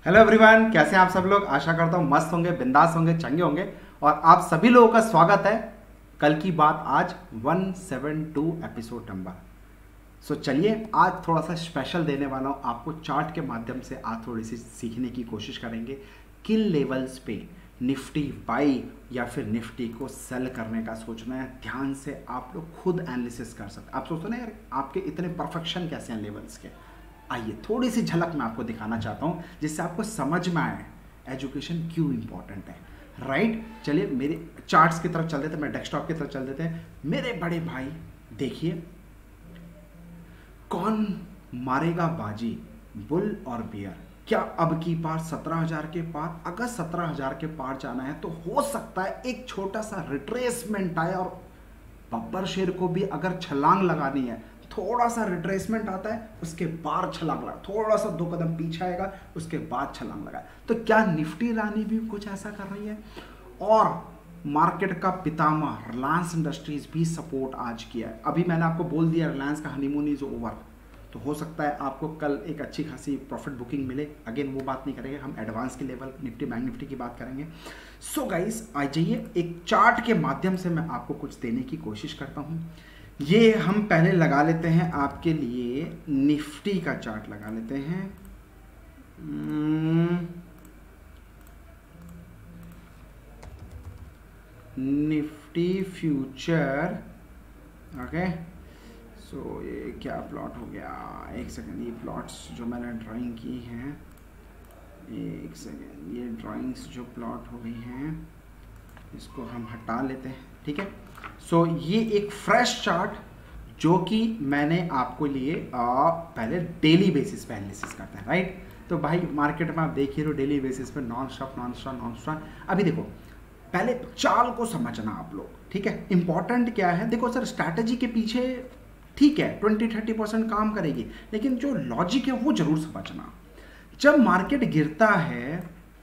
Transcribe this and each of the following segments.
Hello everyone, कैसे हैं आप सब लोग। आशा करता हूँ मस्त होंगे, बिंदास होंगे, चंगे होंगे। और आप सभी लोगों का स्वागत है कल की बात आज 172 एपिसोड नंबर। चलिए आज थोड़ा सा स्पेशल देने वाला हूँ आपको। चार्ट के माध्यम से आज थोड़ी सी सीखने की कोशिश करेंगे किन लेवल्स पे निफ्टी बाई या फिर निफ्टी को सेल करने का सोचना है। ध्यान से आप लोग खुद एनालिसिस कर सकते। आप सोचते ना यार आपके इतने परफेक्शन कैसे हैं लेवल्स के। आइए थोड़ी सी झलक मैं आपको दिखाना चाहता हूँ जिससे आपको समझ में आए एजुकेशन क्यों इंपॉर्टेंट है। राइट, चलिए मेरे चार्ट्स की तरफ चल देते हैं, मैं डेस्कटॉप की तरफ चल देते हैं। मेरे बड़े भाई देखिए, कौन मारेगा बाजी, बुल और बियर। क्या अब की पार 17,000 के पार, अगर 17,000 के पार जाना है तो हो सकता है एक छोटा सा रिट्रेसमेंट आए और बब्बर शेर को भी अगर छलांग लगानी है, थोड़ा सा रिट्रेसमेंट आता है उसके बाद छलांग लगा, थोड़ा सा 2 कदम पीछे आएगा उसके बाद छलांग लगा। तो क्या निफ्टी रानी भी कुछ ऐसा कर रही है। और मार्केट का पितामह रिलायंस इंडस्ट्रीज भी सपोर्ट आज किया है। अभी मैंने आपको बोल दिया रिलायंस का हनीमून इज ओवर, तो हो सकता है आपको कल एक अच्छी खासी प्रॉफिट बुकिंग मिले। अगेन वो बात नहीं करेंगे, हम एडवांस के लेवल निफ्टी बैंक निफ्टी की बात करेंगे। सो गाइस आ जाइए, एक चार्ट के माध्यम से मैं आपको कुछ देने की कोशिश करता हूँ। ये हम पहले लगा लेते हैं आपके लिए, निफ्टी का चार्ट लगा लेते हैं। Nifty future, okay. सो ये क्या प्लॉट हो गया, एक सेकंड। ये प्लॉट्स जो मैंने ड्राइंग की हैं, एक सेकंड, ये ड्राइंग्स जो प्लॉट हो गई हैं इसको हम हटा लेते हैं, ठीक है। सो ये एक फ्रेश चार्ट जो कि मैंने आपको लिए पहले डेली बेसिस पे एनालिसिस करते हैं, राइट। तो भाई मार्केट में आप देखिए तो डेली बेसिस पे नॉन स्टॉप। अभी देखो पहले चाल को समझना आप लोग, ठीक है। इंपॉर्टेंट क्या है, देखो सर स्ट्रैटेजी के पीछे ठीक है 20-30% काम करेगी, लेकिन जो लॉजिक है वो जरूर समझना। जब मार्केट गिरता है,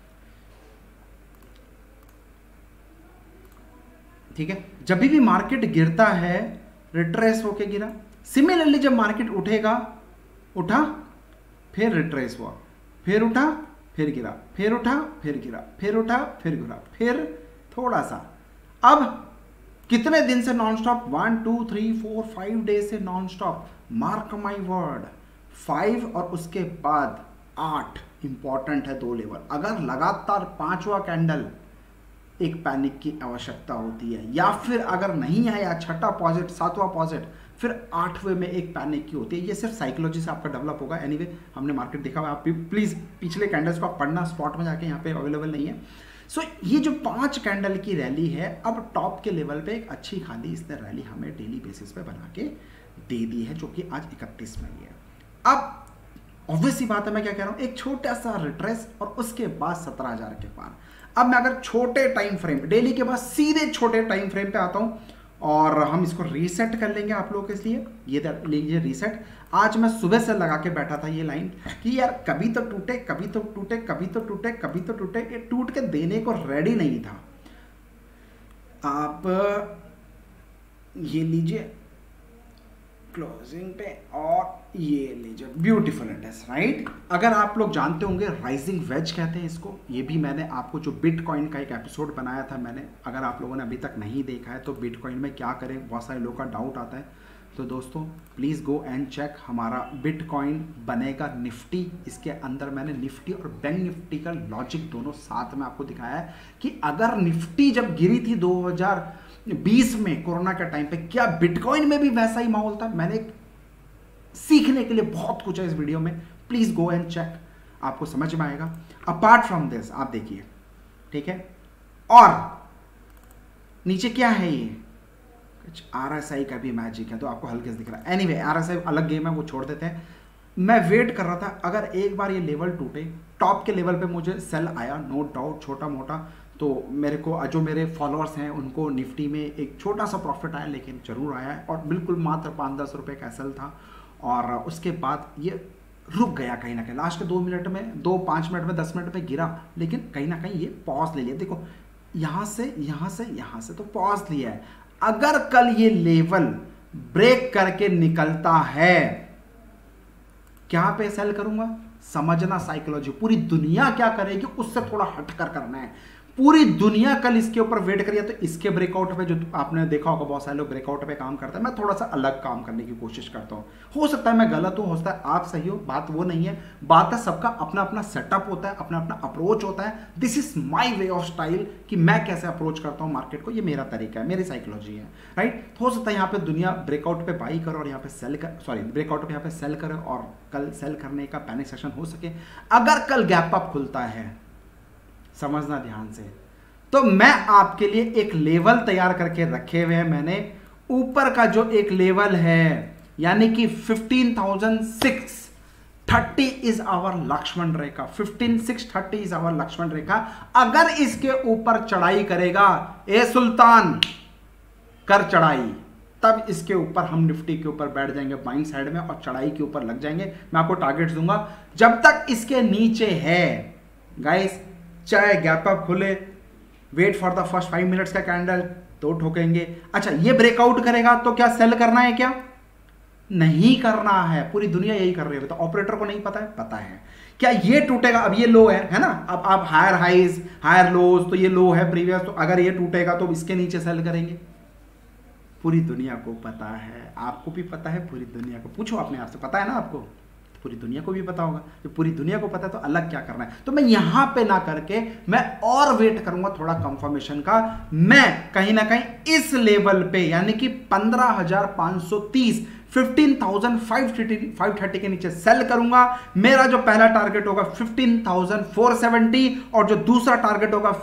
ठीक है, जब भी मार्केट गिरता है रिट्रेस होके गिरा। सिमिलरली जब मार्केट उठेगा, उठा फिर रिट्रेस हुआ, फिर उठा फिर गिरा, फिर उठा फिर गिरा, फिर उठा फिर गिरा, फिर थोड़ा सा। अब कितने दिन से नॉन स्टॉप, 1 2 3 4 5 डेज से non stop. Mark my word 5 और उसके बाद 8 इंपॉर्टेंट है 2 लेवल। अगर लगातार 5वां कैंडल, एक पैनिक की आवश्यकता होती है, या फिर अगर नहीं आया 6ठा पॉजिट 7वां पॉजिट, फिर 8वें में एक पैनिक की होती है। ये सिर्फ साइकोलॉजी से आपका डेवलप होगा। एनीवे हमने मार्केट देखा हुआ, आप प्लीज पिछले कैंडल्स को आप पढ़ना, स्पॉट में जाके, यहाँ पे अवेलेबल नहीं है। सो ये जो 5 कैंडल की रैली है, अब टॉप के लेवल पे एक अच्छी खाली इसने रैली हमें डेली बेसिस पे बना के दे दी है, जो कि आज 31 में ही है। अब ऑब्वियस सी बात है, मैं क्या कह रहा हूँ, एक छोटा सा रिट्रेस और उसके बाद 17,000 के पार। अब मैं अगर छोटे टाइम फ्रेम, डेली के बाद सीधे छोटे टाइम फ्रेम पे आता हूँ और हम इसको रीसेट कर लेंगे आप लोगों के लिए। ये लीजिए रीसेट। आज मैं सुबह से लगा के बैठा था ये लाइन कि यार कभी तो टूटे, कभी तो टूटे, कभी तो टूटे, कभी तो टूटे। ये टूट के देने को रेडी नहीं था। आप ये लीजिए क्लोजिंग पे, और ये लीजिए ब्यूटीफुल इंडेक्स, राइट। अगर आप लोग जानते होंगे राइजिंग वेज कहते हैं इसको। ये भी मैंने आपको जो बिटकॉइन का एक एपिसोड बनाया था मैंने, अगर आप लोगों ने अभी तक नहीं देखा है तो बिटकॉइन में क्या करें, बहुत सारे लोगों का डाउट आता है। तो दोस्तों प्लीज़ गो एंड चेक, हमारा बिटकॉइन बनेगा निफ्टी। इसके अंदर मैंने निफ्टी और बैंक निफ्टी का लॉजिक दोनों साथ में आपको दिखाया है कि अगर निफ्टी जब गिरी थी 2020 में कोरोना के टाइम पे, क्या बिटकॉइन में भी वैसा ही माहौल था। मैंने सीखने के लिए बहुत कुछ है इस वीडियो में, प्लीज गो एंड चेक, आपको समझ में आएगा। अपार्ट फ्रॉम दिस आप देखिए, ठीक है। और नीचे क्या है, ये कुछ RSI का भी मैजिक है, तो आपको हल्के से दिख रहा है। एनीवे RSI अलग गेम है, वो छोड़ देते हैं। मैं वेट कर रहा था अगर एक बार ये लेवल टूटे, टॉप के लेवल पे मुझे सेल आया, नो डाउट छोटा मोटा, तो मेरे को, जो मेरे फॉलोअर्स हैं उनको निफ्टी में एक छोटा सा प्रॉफिट आया, लेकिन जरूर आया है, और बिल्कुल मात्र 5-10 रुपये का सेल था। और उसके बाद ये रुक गया कहीं ना कहीं, लास्ट के 2 मिनट में, 5 मिनट में, 10 मिनट में गिरा, लेकिन कहीं ना कहीं ये पॉज ले लिया। देखो यहाँ से यहाँ से यहाँ से तो पॉज लिया है। अगर कल ये लेवल ब्रेक करके निकलता है, क्या पे सेल करूंगा, समझना साइकोलॉजी, पूरी दुनिया क्या करेगी उससे थोड़ा हटकर करना है। पूरी दुनिया कल इसके ऊपर वेट करिए, तो इसके ब्रेकआउट पे जो आपने देखा होगा बहुत सारे लोग ब्रेकआउट पे काम करते हैं, मैं थोड़ा सा अलग काम करने की कोशिश करता हूँ। हो सकता है मैं गलत हूँ, हो सकता है आप सही हो, बात वो नहीं है। बात है सबका अपना अपना सेटअप होता है, अपना अपना अप्रोच होता है। This is my way of style कि मैं कैसे अप्रोच करता हूँ मार्केट को, ये मेरा तरीका है, मेरी साइकोलॉजी है, राइट। हो सकता है यहाँ पे दुनिया ब्रेकआउट पे बाई करे और यहाँ पे सेल कर, सॉरी ब्रेकआउट पे यहाँ पे सेल करे और कल सेल करने का पैनिक सेशन हो सके। अगर कल गैप अप खुलता है, समझना ध्यान से, तो मैं आपके लिए एक लेवल तैयार करके रखे हुए हैं मैंने। ऊपर का जो एक लेवल है यानी कि 15,630 is our Lakshman Rekha, 15,630 is our Lakshman Rekha. अगर इसके ऊपर चढ़ाई करेगा, ए सुल्तान कर चढ़ाई, तब इसके ऊपर हम निफ्टी के ऊपर बैठ जाएंगे बाइंग साइड में और चढ़ाई के ऊपर लग जाएंगे। मैं आपको टारगेट्स दूंगा। जब तक इसके नीचे है गाइस, चाहे गैप अप खुले, wait for the first 5 minutes का कैंडल, तो ठोकेंगे। अच्छा ये ब्रेकआउट करेगा तो क्या सेल करना है? क्या नहीं करना है। पूरी दुनिया यही कर रही है, तो ऑपरेटर को नहीं पता है? पता है। क्या ये टूटेगा? अब ये लो है ना, अब आप हायर हाइज हायर लोज, तो ये लो है प्रीवियस, तो अगर ये टूटेगा तो इसके नीचे सेल करेंगे। पूरी दुनिया को पता है, आपको भी पता है, पूरी दुनिया को पूछो अपने आप से, पता है ना आपको? पूरी दुनिया को भी पता होगा। जब पूरी दुनिया को पता है तो अलग क्या करना है। तो मैं यहां पे ना करके मैं और वेट करूंगा थोड़ा कंफर्मेशन का। मैं कहीं ना कहीं इस लेवल पे यानी कि 15,530 15,530 के नीचे सेल करूंगा। मेरा जो पहला टारगेट होगा 15,470 और जो दूसरा टारगेट होगा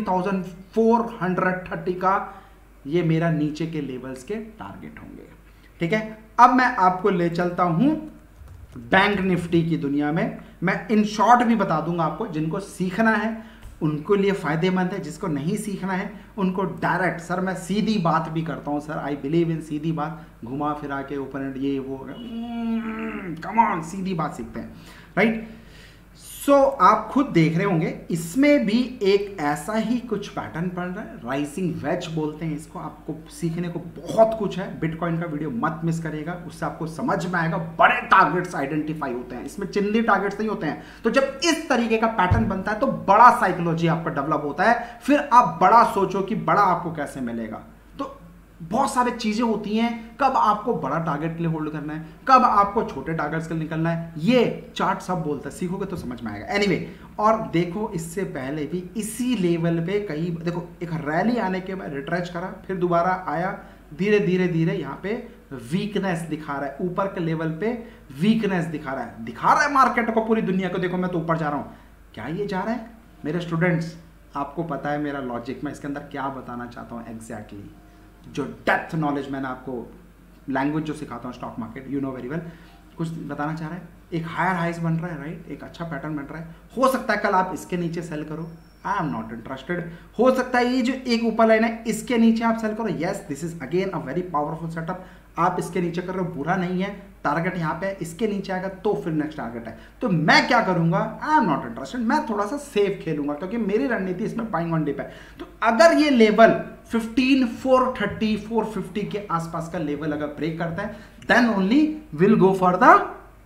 15,430 का, ये मेरा नीचे के लेवल्स के टारगेट होंगे। ठीक है, अब मैं आपको ले चलता हूं बैंक निफ्टी की दुनिया में। मैं इन शॉर्ट भी बता दूंगा आपको, जिनको सीखना है उनको लिए फायदेमंद है, जिसको नहीं सीखना है उनको डायरेक्ट। सर मैं सीधी बात भी करता हूं सर, आई बिलीव इन सीधी बात, घुमा फिरा के ऊपर ये वो, कम ऑन, सीधी बात सीखते हैं, राइट। सो आप खुद देख रहे होंगे इसमें भी एक ऐसा ही कुछ पैटर्न पड़ रहा है, राइजिंग वेज बोलते हैं इसको। आपको सीखने को बहुत कुछ है, बिटकॉइन का वीडियो मत मिस करिएगा, उससे आपको समझ में आएगा। बड़े टारगेट्स आइडेंटिफाई होते हैं इसमें, चिंदी टारगेट्स नहीं होते हैं। तो जब इस तरीके का पैटर्न बनता है तो बड़ा साइकोलॉजी आपका डेवलप होता है, फिर आप बड़ा सोचो कि बड़ा आपको कैसे मिलेगा। बहुत सारी चीजें होती हैं, कब आपको बड़ा टारगेट के लिए होल्ड करना है, कब आपको छोटे टारगेट्स के लिए निकलना है, ये चार्ट सब बोलता है, सीखोगे तो समझ में आएगा। एनीवे, और देखो इससे पहले भी इसी लेवल पे कहीं देखो एक रैली आने के बाद रिट्रेच करा, फिर दोबारा आया, धीरे धीरे धीरे यहाँ पे वीकनेस दिखा रहा है, ऊपर के लेवल पे वीकनेस दिखा रहा है मार्केट को, पूरी दुनिया को। देखो मैं तो ऊपर जा रहा हूँ, क्या ये जा रहा है? मेरे स्टूडेंट्स, आपको पता है मेरा लॉजिक, मैं इसके अंदर क्या बताना चाहता हूँ एग्जैक्टली। जो डेप्थ नॉलेज मैंने आपको लैंग्वेज जो सिखाता हूँ stock market, you know very well, कुछ बताना चाह रहा है। एक हायर हाइज बन रहा है, राइट, एक अच्छा पैटर्न बन रहा है। हो सकता है कल आप इसके नीचे सेल करो, आई एम नॉट इंटरेस्टेड। हो सकता है ये जो एक ऊपर लाइन है इसके नीचे आप सेल करो, yes this is again a very powerful setup. आप इसके नीचे कर रहे हो, बुरा नहीं है। टारगेट यहाँ पे इसके नीचे आएगा तो फिर नेक्स्ट टारगेट है। तो मैं क्या करूंगा, आई एम नॉट इंटरेस्टेड, मैं थोड़ा सा सेफ खेलूंगा क्योंकि मेरी रणनीति इसमें बाइंग ऑन डिप है। तो अगर ये लेवल 15,430 450 के आसपास का लेवल अगर ब्रेक करता है, then only will go for the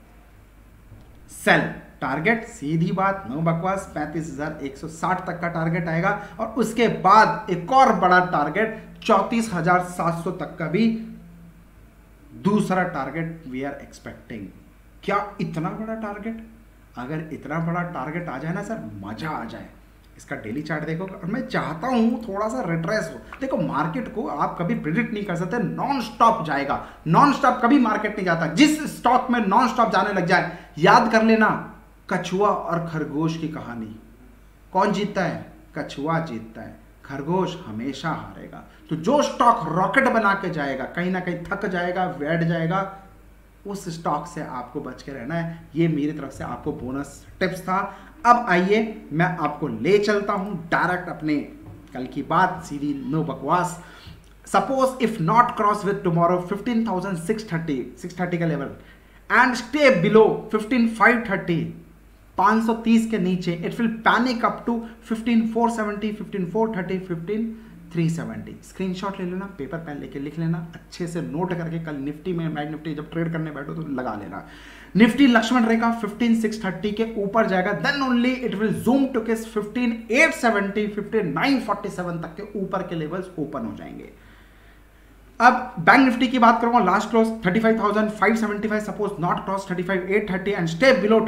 sell target. सीधी बात, नो बकवास, 35,160 तक का टारगेट आएगा और उसके बाद एक और बड़ा टारगेट 34,700 तक का भी दूसरा टारगेट वी आर एक्सपेक्टिंग। क्या इतना बड़ा टारगेट? अगर इतना बड़ा टारगेट आ जाए ना सर, मजा आ जाए। इसका डेली चार्ट देखो, और मैं चाहता हूं थोड़ा सा रिट्रेस हो। देखो मार्केट को आप कभी प्रिडिक्ट नहीं कर सकते, नॉन स्टॉप जाएगा। नॉन स्टॉप कभी मार्केट नहीं जाता। जिस स्टॉक में नॉन स्टॉप जाने लग जाए, याद कर लेना कछुआ और खरगोश की कहानी। कौन जीतता है? कछुआ जीतता है, खरगोश हमेशा हारेगा। तो जो स्टॉक रॉकेट बना के जाएगा, कहीं ना कहीं थक जाएगा, बैठ जाएगा, उस स्टॉक से आपको बच के रहना है। ये मेरी तरफ से आपको बोनस टिप्स था। अब आइए मैं आपको ले चलता हूं डायरेक्ट अपने कल की बात, सीधी, नो बकवास। Suppose if not cross with tomorrow 15,630 का लेवल एंड स्टे बिलो 15,530, 530 के नीचे, it will panic up to 15,470, 15,430, 370। Screenshot ले लेना, पेपर पेन लेके लिख लेना, अच्छे से नोट करके कल निफ्टी में, बैंक निफ्टी जब ट्रेड करने बैठो तो लगा लेना। निफ्टी लक्ष्मण रेखा 15,630 के ऊपर जाएगा, then only it will zoom to किस 15,870, 15,947 तक के ऊपर के लेवल्स ओपन हो जाएंगे। अब बैंक निफ्टी की बात करूंगा, last close 35,575, suppose not cross 35,830 and stay below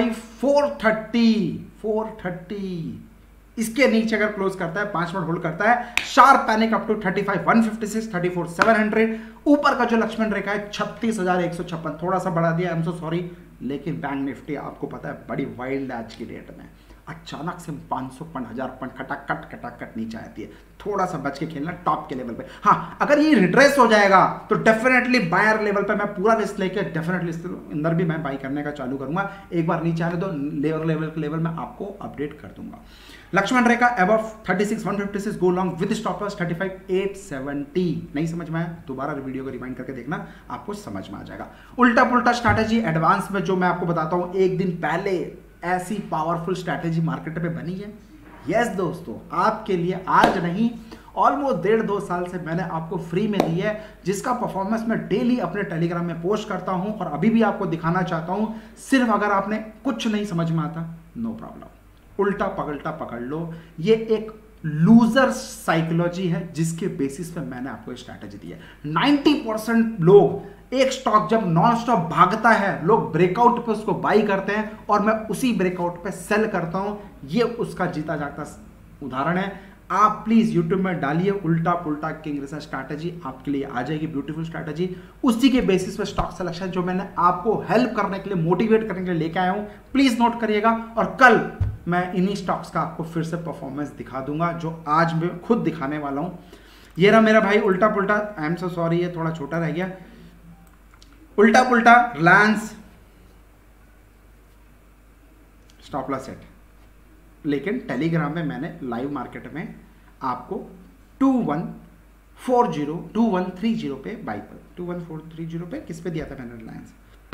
35,430। इसके नीचे अगर क्लोज करता है, 5 मिनट होल्ड करता है, शार्प पैनिक अप टू 35,156, 34,700। ऊपर का जो लक्ष्मण रेखा है 36,156, थोड़ा सा बढ़ा दिया, आई एम सो सॉरी, लेकिन बैंक निफ्टी आपको पता है बड़ी वाइल्ड आज की डेट में, अचानक से 500 पॉइंट 1000 पॉइंट खटाखट नीचे आती है, थोड़ा सा बच के खेलना टॉप के लेवल पे। हाँ, अगर ये रिट्रेस हो जाएगा तो डेफिनेटली बायर लेवल पे मैं पूरा रिस्क लेके डेफिनेटली अंदर भी मैं बाई करने का चालू करूंगा। एक बार नीचे आने दो, लेवल में आपको अपडेट कर दूंगा। लक्ष्मण रेखा above 36,156, go long with stop loss 35,870। नहीं समझ में आया, दोबारा वीडियो को रिवाइंड करके देखना, आपको समझ में आ जाएगा। उल्टा पुल्टा स्ट्रैटेजी एडवांस में जो मैं आपको बताता हूं, एक दिन पहले ऐसी पावरफुल स्ट्रैटेजी मार्केट में बनी है। यस दोस्तों, आपके लिए आज नहीं, ऑलमोस्ट 1.5-2 साल से मैंने आपको फ्री में दी है, जिसका परफॉर्मेंस मैं डेली अपने टेलीग्राम में पोस्ट करता हूं और अभी भी आपको दिखाना चाहता हूं। सिर्फ अगर आपने कुछ नहीं समझ में आता, नो प्रॉब्लम, उल्टा पगल्टा पकड़ लो। ये एक लूजर साइकोलॉजी है जिसके बेसिस पे मैंने आपको स्ट्रैटेजी दी है। 90% लोग, एक स्टॉक जब नॉन स्टॉप भागता है, लोग ब्रेकआउट पे उसको बाई करते हैं और मैं उसी ब्रेकआउट पे सेल करता हूं। ये उसका जीता जागता उदाहरण है। आप प्लीज यूट्यूब में डालिए उल्टा पुल्टा किंग रिसर्च स्ट्रैटेजी, आपके लिए आ जाएगी ब्यूटीफुल स्ट्रैटेजी। उसी के बेसिस पे स्टॉक सिलेक्शन जो मैंने आपको हेल्प करने के लिए, मोटिवेट करने के लिए लेके आया हूं, प्लीज नोट करिएगा। और कल मैं इन्हीं स्टॉक्स का आपको फिर से परफॉर्मेंस दिखा दूंगा, जो आज मैं खुद दिखाने वाला हूं। ये रहा मेरा भाई उल्टा पुल्टा, आई एम सो सॉरी ये थोड़ा छोटा रह गया। उल्टा पुल्टा रिलायंस स्टॉप लॉस सेट, लेकिन टेलीग्राम में मैंने लाइव मार्केट में आपको 2130 पे बाई पर, 21,430 पे किस पे दिया था मैंने रिलायंस,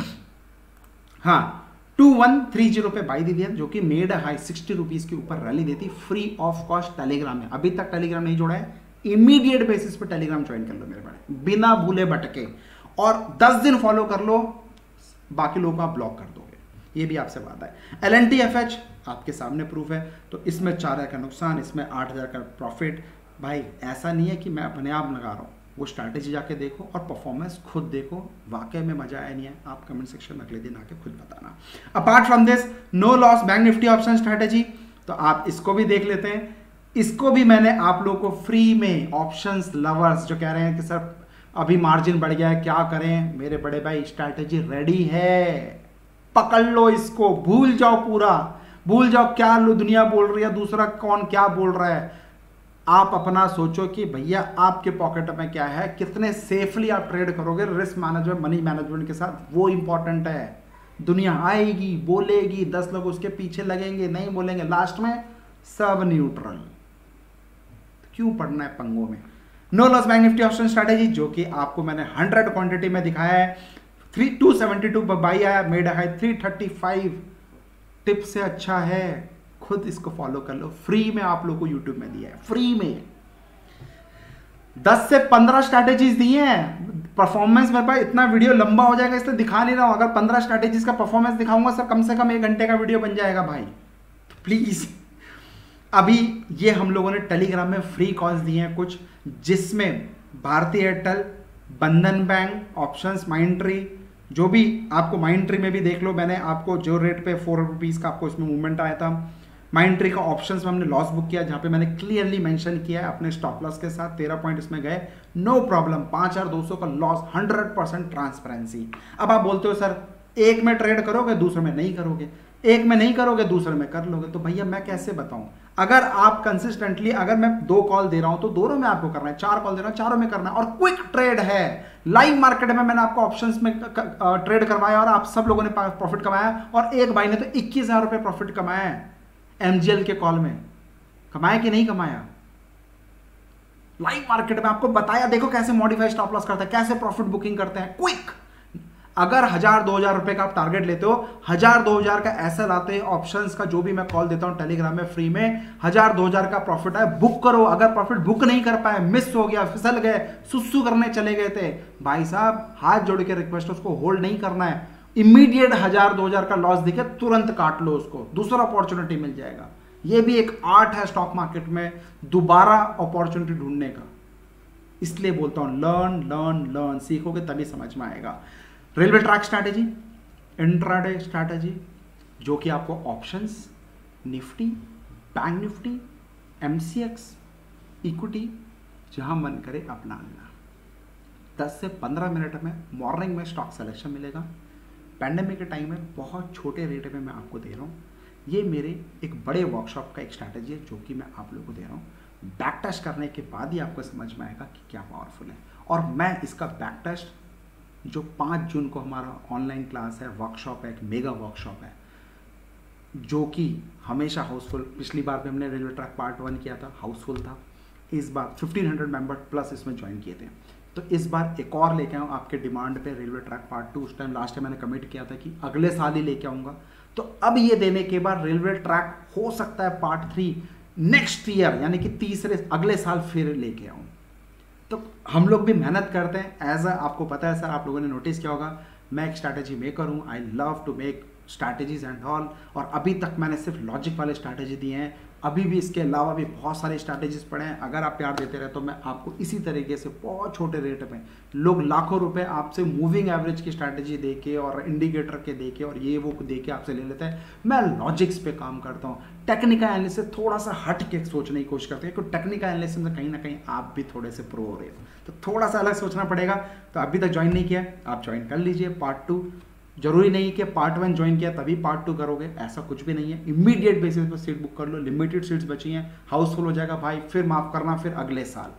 हाँ 2130 पे बाई दी दिया, जो कि मेड हाई 60 रुपीज के ऊपर रैली देती, फ्री ऑफ कॉस्ट टेलीग्राम में। अभी तक टेलीग्राम नहीं जोड़ा है, इमीडिएट बेसिस पे टेलीग्राम ज्वाइन कर लो मेरे भाई, बिना भूले भटके, और 10 दिन फॉलो कर लो, बाकी लोगों को आप ब्लॉक कर दोगे, ये भी आपसे बात है। LNTFH आपके सामने प्रूफ है, तो इसमें 4,000 का नुकसान, इसमें 8,000 का प्रॉफिट। भाई ऐसा नहीं है कि मैं अपने आप लगा रहा हूँ, वो स्ट्रैटेजी जाके देखो और परफॉर्मेंस खुद देखो, वाकई में मजा आया नहीं है, आप कमेंट सेक्शन में अगले दिन आके खुद बताना। Apart from this, no loss bank Nifty option strategy, तो आप इसको भी देख लेते हैं। इसको भी मैंने आप लोगों को फ्री में, ऑप्शंस लवर्स जो कह रहे हैं कि सर अभी मार्जिन बढ़ गया है क्या करें, मेरे बड़े भाई स्ट्रैटेजी रेडी है, पकड़ लो इसको, भूल जाओ, पूरा भूल जाओ क्या दुनिया बोल रही है, दूसरा कौन क्या बोल रहा है। आप अपना सोचो कि भैया आपके पॉकेट में क्या है, कितने सेफली आप ट्रेड करोगे, रिस्क मैनेजमेंट, मनी मैनेजमेंट के साथ, वो इंपॉर्टेंट है। दुनिया आएगी, बोलेगी, 10 लोग उसके पीछे लगेंगे, नहीं बोलेंगे, लास्ट में सब न्यूट्रल। क्यों पढ़ना है पंगों में। No loss bank Nifty option strategy, जो कि आपको मैंने 100 क्वांटिटी में दिखाया है, 272 पर बाई आया, मेड हाई 335, टिप से अच्छा है, खुद इसको फॉलो कर लो, फ्री में आप लोगों को यूट्यूब में दिया है, फ्री में 10 से 15 स्ट्रैटेजीज दी हैं। परफॉर्मेंस मेरे पास इतना वीडियो लंबा हो जाएगा इसलिए दिखा नहीं रहा हूं, अगर 15 स्ट्रैटेजीज का परफॉर्मेंस दिखाऊंगा सर कम से कम 1 घंटे का वीडियो बन जाएगा भाई, तो प्लीज। अभी ये हम लोगों ने टेलीग्राम में फ्री कॉल्स दिए हैं कुछ, जिसमें भारतीय एयरटेल, बंधन बैंक, ऑप्शंस, माइंडट्री, जो भी आपको माइंडट्री में भी देख लो, मैंने आपको जो रेट पे 4 रुपीज़ का आपको इसमें मूवमेंट आया था, माइंडट्री का ऑप्शंस में हमने लॉस बुक किया, जहाँ पे मैंने क्लियरली मेंशन किया है अपने स्टॉप लॉस के साथ, 13 पॉइंट इसमें गए, नो प्रॉब्लम, 5,200 का लॉस, 100% ट्रांसपेरेंसी। अब आप बोलते हो सर एक में ट्रेड करोगे दूसरे में नहीं करोगे, एक में नहीं करोगे दूसरे में कर लोगे, तो भैया मैं कैसे बताऊं। अगर आप कंसिस्टेंटली, अगर मैं 2 कॉल दे रहा हूं तो दोनों में आपको करना है, 4 कॉल दे रहा हूं चारों में करना है, और क्विक ट्रेड है। लाइव मार्केट में मैंने आपको ऑप्शंस में ट्रेड करवाया और आप सब लोगों ने प्रॉफिट कमाया, और एक भाई ने तो 21,000 रुपए प्रॉफिट कमाया है MGL के कॉल में। कमाया कि नहीं कमाया? लाइव मार्केट में आपको बताया, देखो कैसे मॉडिफाई स्टॉप लॉस करता है, कैसे प्रॉफिट बुकिंग करते हैं, क्विक। अगर 1000-2000 रुपए का आप टारगेट लेते हो, 1000-2000 का ऐसा लाते हैं ऑप्शंस का, जो भी मैं कॉल देता हूं टेलीग्राम में फ्री में, 1000-2000 का प्रॉफिट है, बुक करो। अगर प्रॉफिट बुक नहीं कर पाए, मिस हो गया, फिसल गए, सुसु करने चले गए थे, भाई साहब हाथ जोड़ के रिक्वेस्ट, उसको होल्ड नहीं करना है। इमीडिएट 1000-2000 का लॉस दिखे तुरंत काट लो उसको, दूसरा अपॉर्चुनिटी मिल जाएगा। ये भी एक आर्ट है स्टॉक मार्केट में दोबारा अपॉर्चुनिटी ढूंढने का। इसलिए बोलता हूं लर्न लर्न लर्न, सीखोगे तभी समझ में आएगा। Railway track strategy, intraday strategy, जो कि आपको options, Nifty, bank Nifty, MCX, equity, जहां मन करे अपना लेना। 10 से 15 मिनट में मॉर्निंग में स्टॉक सिलेक्शन मिलेगा। पैंडेमिक के टाइम में बहुत छोटे रेट में मैं आपको दे रहा हूँ। ये मेरे एक बड़े वर्कशॉप का एक स्ट्रैटेजी है जो कि मैं आप लोगों को दे रहा हूँ। बैक टेस्ट करने के बाद ही आपको समझ में आएगा कि क्या पावरफुल है। और मैं इसका बैक टेस्ट जो 5 जून को हमारा ऑनलाइन क्लास है, वर्कशॉप है, एक मेगा वर्कशॉप है, जो कि हमेशा हाउसफुल, पिछली बार भी हमने रेलवे ट्रैक पार्ट 1 किया था, हाउसफुल था। इस बार 1500 मेंबर प्लस इसमें ज्वाइन किए थे। तो इस बार एक और लेके आऊँ आपके डिमांड पे रेलवे ट्रैक पार्ट 2। उस टाइम लास्ट टाइम मैंने कमिट किया था कि अगले साल ही लेके आऊँगा। तो अब ये देने के बाद रेलवे ट्रैक हो सकता है पार्ट 3 नेक्स्ट ईयर, यानी कि तीसरे अगले साल फिर लेके आऊँ। तो हम लोग भी मेहनत करते हैं एज आपको पता है सर, आप लोगों ने नोटिस किया होगा, मैं एक स्ट्रैटेजी मेकर हूँ। I love to make strategies and all. और अभी तक मैंने सिर्फ लॉजिक वाले स्ट्रैटेजी दिए हैं, अभी भी इसके अलावा भी बहुत सारे स्ट्रैटेजीज पड़े हैं। अगर आप प्यार देते रहे तो मैं आपको इसी तरीके से बहुत छोटे रेट में, लोग लाखों रुपए आपसे मूविंग एवरेज की स्ट्रैटेजी दे के और इंडिकेटर के दे के और ये वो दे के आपसे ले लेते हैं। मैं लॉजिक्स पे काम करता हूँ, टेक्निकल एनालिसिस थोड़ा सा हट के सोचने की कोशिश करते हैं, क्योंकि टेक्निकल एनालिसिस में कहीं ना कहीं आप भी थोड़े से प्रो हो रहे हो, तो थोड़ा सा अलग सोचना पड़ेगा। तो अभी तक ज्वाइन नहीं किया, आप ज्वाइन कर लीजिए। पार्ट 2 जरूरी नहीं कि पार्ट 1 ज्वाइन किया तभी पार्ट 2 करोगे, ऐसा कुछ भी नहीं है। इमीडिएट बेसिस पर सीट बुक कर लो, लिमिटेड सीट्स बची हैं, हाउसफुल हो जाएगा भाई, फिर माफ करना, फिर अगले साल।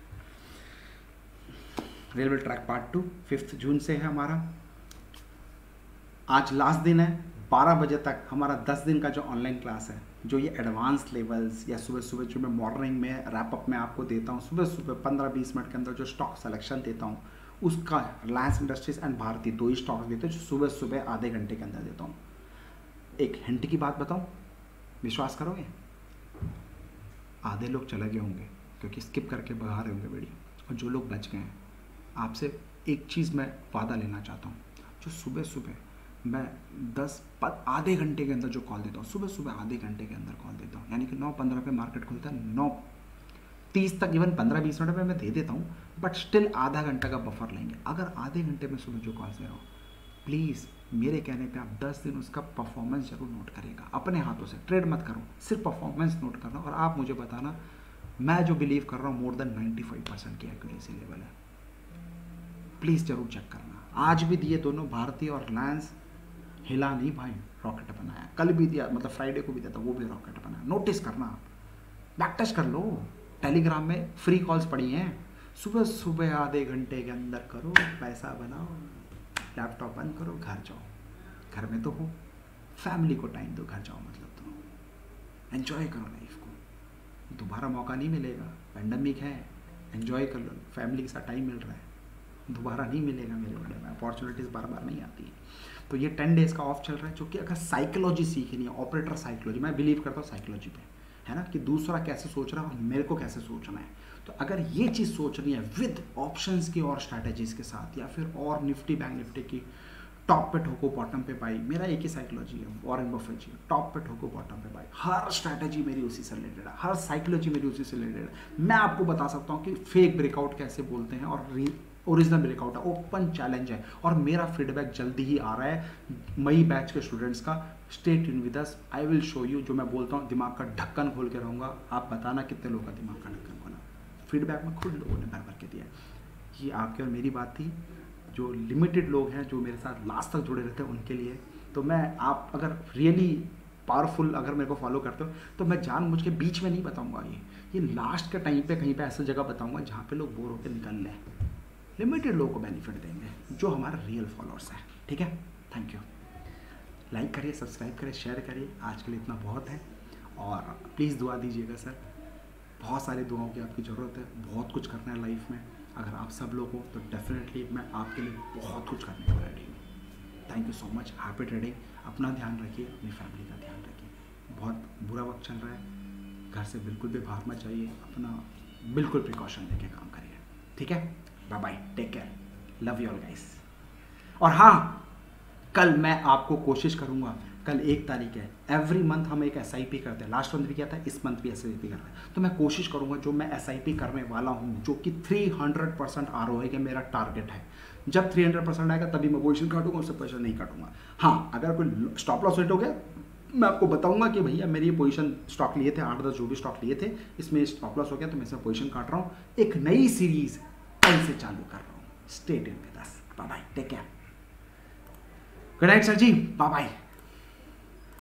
रेलवे ट्रैक पार्ट 2 5 जून से है हमारा। आज लास्ट दिन है, 12 बजे तक हमारा 10 दिन का जो ऑनलाइन क्लास है, जो ये एडवांस लेवल्स या सुबह सुबह जो मैं मॉर्निंग में रैपअप में आपको देता हूँ, सुबह सुबह 15-20 मिनट के अंदर जो स्टॉक सिलेक्शन देता हूँ, उसका रिलायंस इंडस्ट्रीज एंड भारती 2 ही स्टॉक्स देते हैं जो सुबह सुबह आधे घंटे के अंदर देता हूँ। एक हिंट की बात बताऊँ, विश्वास करोगे, आधे लोग चले गए होंगे क्योंकि स्किप करके भगा रहे होंगे वीडियो, और जो लोग बच गए हैं, आपसे एक चीज़ मैं वादा लेना चाहता हूँ, जो सुबह सुबह मैं आधे घंटे के अंदर जो कॉल देता हूँ, सुबह सुबह आधे घंटे के अंदर कॉल देता हूँ, यानी कि 9:15 पे मार्केट खुलता है, 9:30 तक, इवन 15-20 मिनट में मैं दे देता हूँ, बट स्टिल आधा घंटा का बफर लेंगे। अगर आधे घंटे में सुबह जो कॉल दे रहा हूँ, प्लीज़ मेरे कहने पे आप 10 दिन उसका परफॉर्मेंस जरूर नोट करिएगा, अपने हाथों से, ट्रेड मत करो, सिर्फ परफॉर्मेंस नोट करना, और आप मुझे बताना मैं जो बिलीव कर रहा हूँ मोर देन 95% की एक्यूरेसी लेवल है। प्लीज़ जरूर चेक करना। आज भी दिए दोनों, भारतीय और रिलायंस, हिला नहीं भाई, रॉकेट बनाया। कल भी दिया, मतलब फ्राइडे को भी दिया था, वो भी रॉकेट बनाया। नोटिस करना, बैक टेस्ट कर लो, टेलीग्राम में फ्री कॉल्स पड़ी हैं, सुबह सुबह आधे घंटे के अंदर करो, पैसा बनाओ, लैपटॉप बंद करो, घर जाओ। घर में तो हो, फैमिली को टाइम दो, घर जाओ, मतलब तो एंजॉय करो लाइफ को, दोबारा मौका नहीं मिलेगा। पेंडेमिक है, एंजॉय कर लो, फैमिली के साथ टाइम मिल रहा है, दोबारा नहीं मिलेगा मेरे बड़े में, अपॉर्चुनिटीज़ बार बार नहीं आती है। तो ये 10 डेज़ का ऑफ चल रहा है, जो कि अगर साइकोलॉजी सीखनी है, ऑपरेटर साइकोलॉजी, मैं बिलीव करता हूँ साइकोलॉजी पे, है ना, कि दूसरा कैसे सोच रहा है और मेरे को कैसे सोचना है। तो अगर ये चीज़ सोचनी है विद ऑप्शंस की और स्ट्रैटेजीज़ के साथ, या फिर और निफ्टी बैंक निफ्टी की टॉप पे ठोको बॉटम पे बाई, मेरा एक ही साइकोलॉजी है, वॉरेन बफेट जी, टॉप पे ठोको बॉटम पे बाई, हर स्ट्रैटेजी मेरी उसी से रिलेटेड है, हर साइकोलॉजी मेरी उसी से रिलेटेड है। मैं आपको बता सकता हूँ कि फेक ब्रेकआउट कैसे बोलते हैं और ओरिजिनल ब्रेकआउट है, ओपन चैलेंज है, और मेरा फीडबैक जल्दी ही आ रहा है मई बैच के स्टूडेंट्स का। Stay tune with us, I will show you. जो मैं बोलता हूँ दिमाग का ढक्कन खोल के रहूँगा, आप बताना कितने लोगों का दिमाग का ढक्कन खोला। फीडबैक में खुद लोगों ने भर भर के दिया। ये आपकी और मेरी बात थी, जो लिमिटेड लोग हैं जो मेरे साथ लास्ट तक जुड़े रहते हैं उनके लिए। तो मैं, आप अगर रियली पावरफुल अगर मेरे को फॉलो करते हो, तो मैं जानबूझ के बीच में नहीं बताऊँगा, ये लास्ट के टाइम पे कहीं पे ऐसा जगह बताऊँगा जहाँ पे लोग बोर होकर निकल लें। लिमिटेड लोगों को बेनिफिट देंगे जो हमारे रियल फॉलोअर्स हैं, ठीक है। Thank you. लाइक करिए, सब्सक्राइब करिए, शेयर करिए। आज के लिए इतना बहुत है, और प्लीज़ दुआ दीजिएगा सर, बहुत सारी दुआओं की आपकी ज़रूरत है, बहुत कुछ करना है लाइफ में। अगर आप सब लोग हो तो डेफिनेटली मैं आपके लिए बहुत कुछ करने को रेडी हूँ। Thank you so much, happy trading. अपना ध्यान रखिए, अपनी फैमिली का ध्यान रखिए, बहुत बुरा वक्त चल रहा है, घर से बिल्कुल भी बाहर मत जाइए, अपना बिल्कुल प्रिकॉशन लेके काम करिए, ठीक है। Bye bye, take care, love you all guys. और हाँ, कल मैं आपको कोशिश करूंगा, कल 1 तारीख है, एवरी मंथ हम एक SIP करते हैं, लास्ट मंथ भी किया था, इस मंथ भी SIP कर रहे हैं, तो मैं कोशिश करूंगा जो मैं SIP करने वाला हूं, जो कि 300% ROI का मेरा टारगेट है, जब 300% आएगा तभी मैं पोजीशन काटूंगा, उससे पोजीशन नहीं काटूंगा। हाँ, अगर कोई स्टॉप लॉस हिट हो गया, मैं आपको बताऊंगा कि भैया मेरी ये पोजीशन स्टॉक लिए थे 8-10 जो भी स्टॉक लिए थे, इसमें स्टॉप लॉस हो गया तो मैं इसमें पोजीशन काट रहा हूँ। एक नई सीरीज कल से चालू कर रहा हूँ, stay tuned with us. Bye bye, take care, good night sir ji, bye bye.